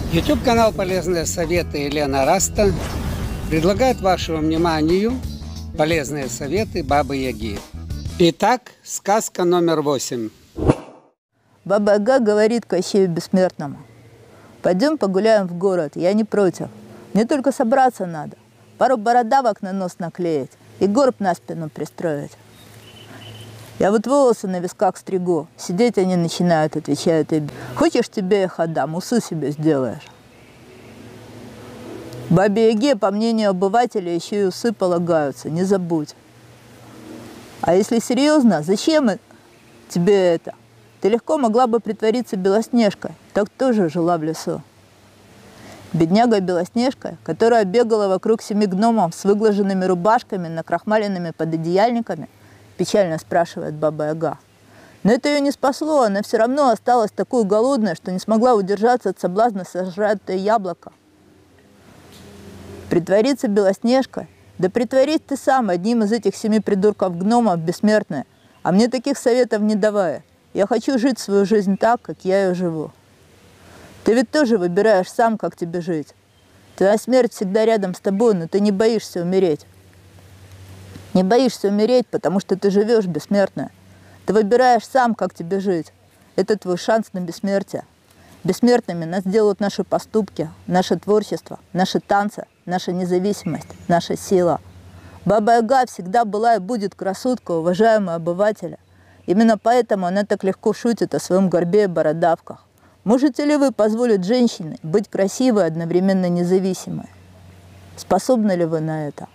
YouTube-канал «Полезные советы» Елена Раста предлагает вашему вниманию полезные советы Бабы-Яги. Итак, сказка номер 8. Баба-Яга говорит Кощею Бессмертному: «Пойдем погуляем в город, я не против. Мне только собраться надо, пару бородавок на нос наклеить и горб на спину пристроить. Я вот волосы на висках стригу, сидеть они начинают», отвечает ей. «Хочешь, тебе их отдам, усы себе сделаешь». Бабе-Яге, по мнению обывателя, еще и усы полагаются, не забудь. А если серьезно, зачем тебе это? Ты легко могла бы притвориться Белоснежкой, так тоже жила в лесу. Бедняга Белоснежка, которая бегала вокруг 7 гномов с выглаженными рубашками, накрахмаленными пододеяльниками, печально спрашивает Баба-Яга. Но это ее не спасло, она все равно осталась такой голодной, что не смогла удержаться от соблазна сожрать это яблоко. Притвориться Белоснежкой? Да притворись ты сам одним из этих 7 придурков-гномов, бессмертная. А мне таких советов не давай. Я хочу жить свою жизнь так, как я ее живу. Ты ведь тоже выбираешь сам, как тебе жить. Твоя смерть всегда рядом с тобой, но ты не боишься умереть. Не боишься умереть, потому что ты живешь, бессмертная. Ты выбираешь сам, как тебе жить. Это твой шанс на бессмертие. Бессмертными нас делают наши поступки, наше творчество, наши танцы, наша независимость, наша сила. Баба-Яга всегда была и будет красоткой, уважаемая обывателя. Именно поэтому она так легко шутит о своем горбе и бородавках. Можете ли вы позволить женщине быть красивой и одновременно независимой? Способны ли вы на это?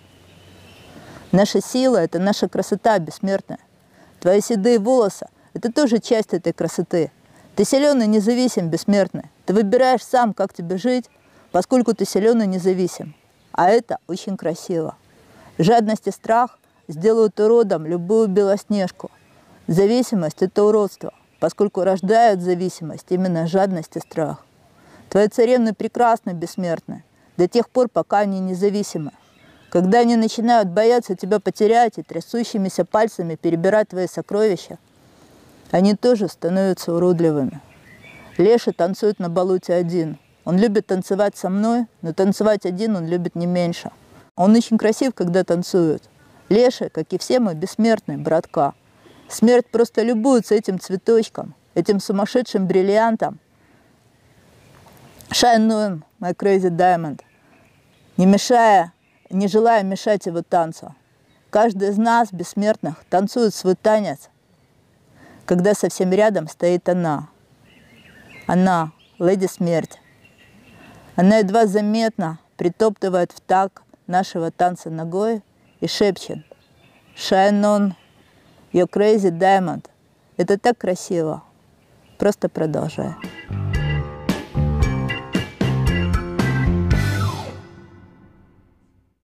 Наша сила – это наша красота бессмертная. Твои седые волосы – это тоже часть этой красоты. Ты силен и независим, бессмертный. Ты выбираешь сам, как тебе жить, поскольку ты силен и независим. А это очень красиво. Жадность и страх сделают уродом любую Белоснежку. Зависимость – это уродство, поскольку рождают зависимость именно жадность и страх. Твои царевны прекрасны, бессмертные, до тех пор, пока они независимы. Когда они начинают бояться тебя потерять и трясущимися пальцами перебирать твои сокровища, они тоже становятся уродливыми. Леша танцует на болоте один. Он любит танцевать со мной, но танцевать один он любит не меньше. Он очень красив, когда танцует. Леша, как и все мы, бессмертный, братка. Смерть просто любуется этим цветочком, этим сумасшедшим бриллиантом. Shine on, my crazy diamond. Не желая мешать его танцу. Каждый из нас, бессмертных, танцует свой танец, когда совсем рядом стоит она. Она, леди Смерть. Она едва заметно притоптывает в такт нашего танца ногой и шепчет: «Shine on, your crazy diamond». Это так красиво. Просто продолжай.